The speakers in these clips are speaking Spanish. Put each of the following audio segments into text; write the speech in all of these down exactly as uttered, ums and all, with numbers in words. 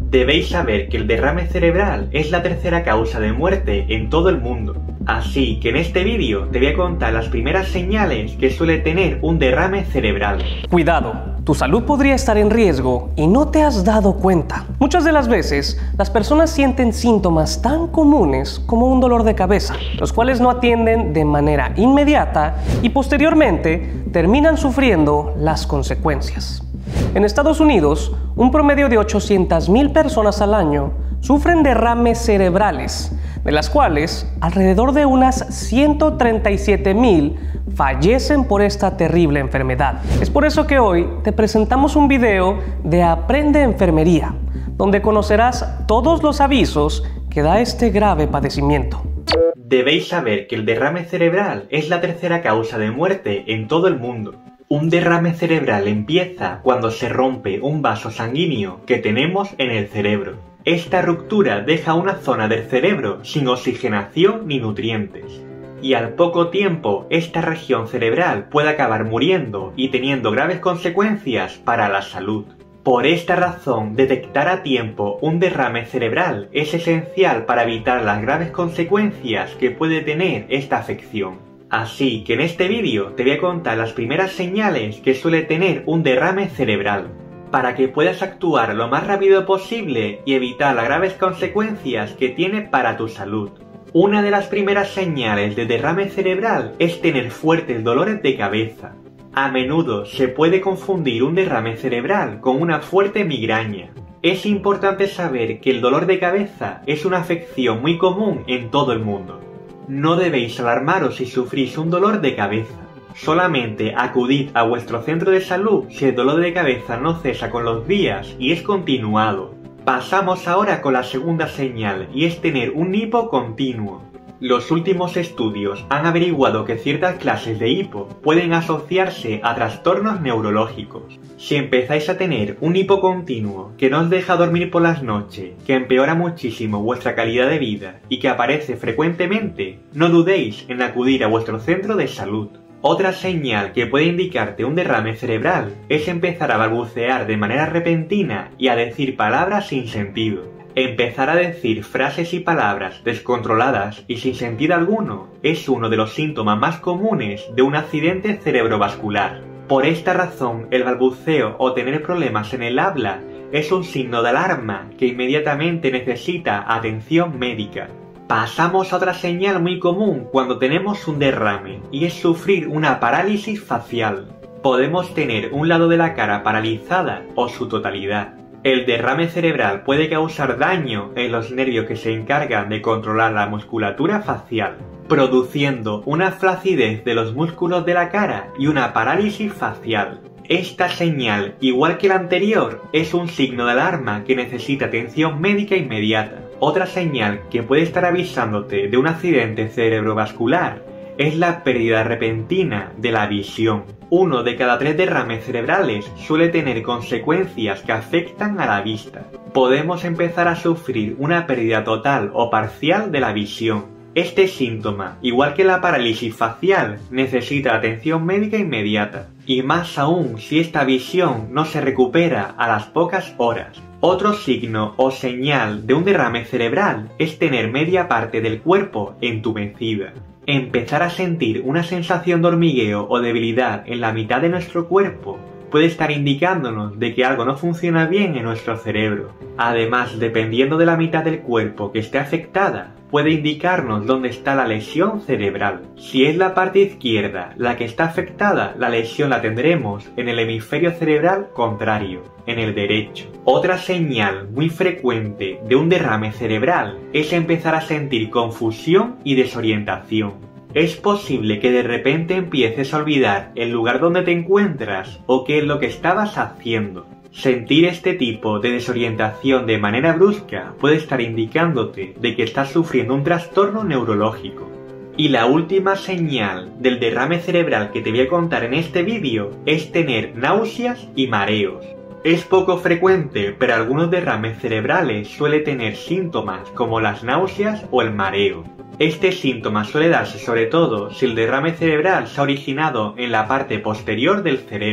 Debéis saber que el derrame cerebral es la tercera causa de muerte en todo el mundo. Así que en este vídeo te voy a contar las primeras señales que suele tener un derrame cerebral. Cuidado, tu salud podría estar en riesgo y no te has dado cuenta. Muchas de las veces, las personas sienten síntomas tan comunes como un dolor de cabeza, los cuales no atienden de manera inmediata y posteriormente terminan sufriendo las consecuencias. En Estados Unidos, un promedio de ochocientas mil personas al año sufren derrames cerebrales, de las cuales alrededor de unas ciento treinta y siete mil fallecen por esta terrible enfermedad. Es por eso que hoy te presentamos un video de Aprende Enfermería, donde conocerás todos los avisos que da este grave padecimiento. Debéis saber que el derrame cerebral es la tercera causa de muerte en todo el mundo. Un derrame cerebral empieza cuando se rompe un vaso sanguíneo que tenemos en el cerebro. Esta ruptura deja una zona del cerebro sin oxigenación ni nutrientes. Y al poco tiempo, esta región cerebral puede acabar muriendo y teniendo graves consecuencias para la salud. Por esta razón, detectar a tiempo un derrame cerebral es esencial para evitar las graves consecuencias que puede tener esta afección. Así que en este vídeo te voy a contar las primeras señales que suele tener un derrame cerebral, para que puedas actuar lo más rápido posible y evitar las graves consecuencias que tiene para tu salud. Una de las primeras señales de derrame cerebral es tener fuertes dolores de cabeza. A menudo se puede confundir un derrame cerebral con una fuerte migraña. Es importante saber que el dolor de cabeza es una afección muy común en todo el mundo. No debéis alarmaros si sufrís un dolor de cabeza. Solamente acudid a vuestro centro de salud si el dolor de cabeza no cesa con los días y es continuado. Pasamos ahora con la segunda señal, y es tener un hipo continuo. Los últimos estudios han averiguado que ciertas clases de hipo pueden asociarse a trastornos neurológicos. Si empezáis a tener un hipo continuo que no os deja dormir por las noches, que empeora muchísimo vuestra calidad de vida y que aparece frecuentemente, no dudéis en acudir a vuestro centro de salud. Otra señal que puede indicarte un derrame cerebral es empezar a balbucear de manera repentina y a decir palabras sin sentido. Empezar a decir frases y palabras descontroladas y sin sentido alguno es uno de los síntomas más comunes de un accidente cerebrovascular. Por esta razón, el balbuceo o tener problemas en el habla es un signo de alarma que inmediatamente necesita atención médica. Pasamos a otra señal muy común cuando tenemos un derrame, y es sufrir una parálisis facial. Podemos tener un lado de la cara paralizada o su totalidad. El derrame cerebral puede causar daño en los nervios que se encargan de controlar la musculatura facial, produciendo una flacidez de los músculos de la cara y una parálisis facial. Esta señal, igual que la anterior, es un signo de alarma que necesita atención médica inmediata. Otra señal que puede estar avisándote de un accidente cerebrovascular es la pérdida repentina de la visión. Uno de cada tres derrames cerebrales suele tener consecuencias que afectan a la vista. Podemos empezar a sufrir una pérdida total o parcial de la visión. Este síntoma, igual que la parálisis facial, necesita atención médica inmediata, y más aún si esta visión no se recupera a las pocas horas. Otro signo o señal de un derrame cerebral es tener media parte del cuerpo entumecida. Empezar a sentir una sensación de hormigueo o debilidad en la mitad de nuestro cuerpo puede estar indicándonos de que algo no funciona bien en nuestro cerebro. Además, dependiendo de la mitad del cuerpo que esté afectada, puede indicarnos dónde está la lesión cerebral. Si es la parte izquierda la que está afectada, la lesión la tendremos en el hemisferio cerebral contrario, en el derecho. Otra señal muy frecuente de un derrame cerebral es empezar a sentir confusión y desorientación. Es posible que de repente empieces a olvidar el lugar donde te encuentras o qué es lo que estabas haciendo. Sentir este tipo de desorientación de manera brusca puede estar indicándote de que estás sufriendo un trastorno neurológico. Y la última señal del derrame cerebral que te voy a contar en este vídeo es tener náuseas y mareos. Es poco frecuente, pero algunos derrames cerebrales suelen tener síntomas como las náuseas o el mareo. Este síntoma suele darse sobre todo si el derrame cerebral se ha originado en la parte posterior del cerebro.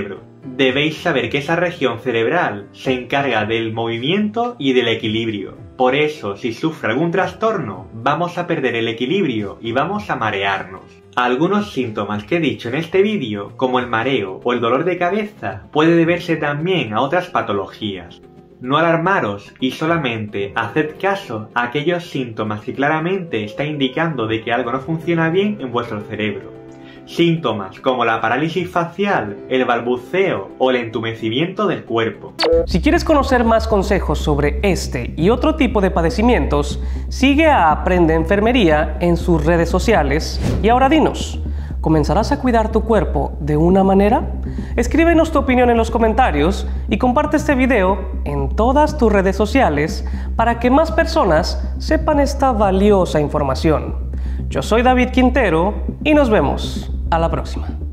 Debéis saber que esa región cerebral se encarga del movimiento y del equilibrio. Por eso, si sufre algún trastorno, vamos a perder el equilibrio y vamos a marearnos. Algunos síntomas que he dicho en este vídeo, como el mareo o el dolor de cabeza, puede deberse también a otras patologías. No alarmaros y solamente haced caso a aquellos síntomas que claramente está indicando de que algo no funciona bien en vuestro cerebro. Síntomas como la parálisis facial, el balbuceo o el entumecimiento del cuerpo. Si quieres conocer más consejos sobre este y otro tipo de padecimientos, sigue a Aprende Enfermería en sus redes sociales. Y ahora dinos, ¿comenzarás a cuidar tu cuerpo de una manera? Escríbenos tu opinión en los comentarios y comparte este video en todas tus redes sociales para que más personas sepan esta valiosa información. Yo soy David Quintero y nos vemos a la próxima.